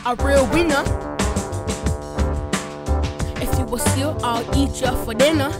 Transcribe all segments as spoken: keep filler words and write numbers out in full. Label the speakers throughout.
Speaker 1: a real winner. If you will steal, I'll eat you for dinner.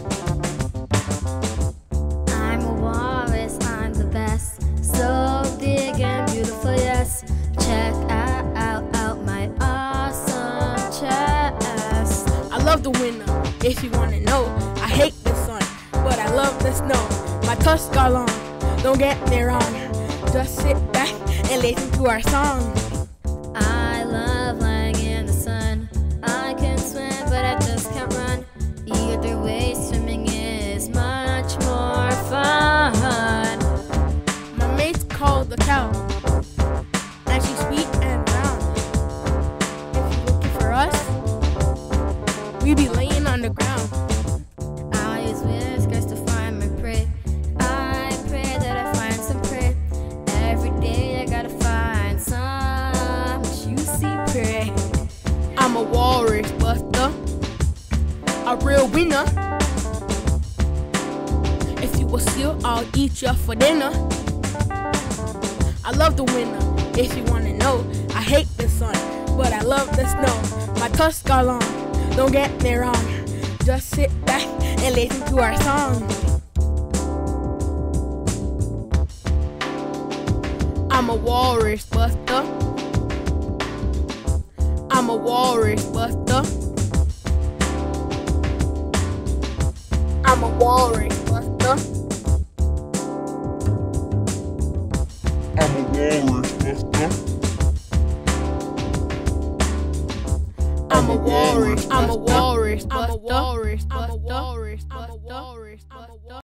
Speaker 2: I'm a walrus, I'm the best. So big and beautiful, yes. Check out, out, out my awesome chest.
Speaker 1: I love the winter, if you wanna know. I hate the sun, but I love the snow. My tusks are long, don't get me wrong. Just sit back and listen to our song.
Speaker 2: I love lying in the sun. I can swim, but I just can't run. Either way, swimming is much more fun.
Speaker 1: My mate's called the cow, and she's sweet and round. If you're looking for us, we be laying on the ground.
Speaker 2: I use whiskers to find my prey. I pray that I find some prey. Every day I gotta find some juicy prey.
Speaker 1: I'm a walrus buster, a real winner. If you will steal, I'll eat you for dinner. I love the winter, if you wanna know. I hate the sun, but I love the snow. My tusks are long, don't get me wrong. Just sit back and listen to our song. I'm a walrus buster. I'm a walrus buster. I'm a walrus buster.
Speaker 3: I'm a walrus buster.
Speaker 1: I'm a walrus. I'm a walrus. I'm a walrus. I'm a walrus. I'm a walrus.